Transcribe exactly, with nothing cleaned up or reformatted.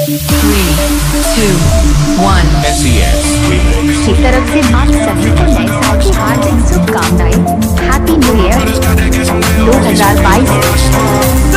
three, two, one. S E S Remix. की तरफ से आप सभी को नए साल की हार्दिक शुभकामनाएं। हैप्पी न्यू ईयर दो हज़ार बाईस।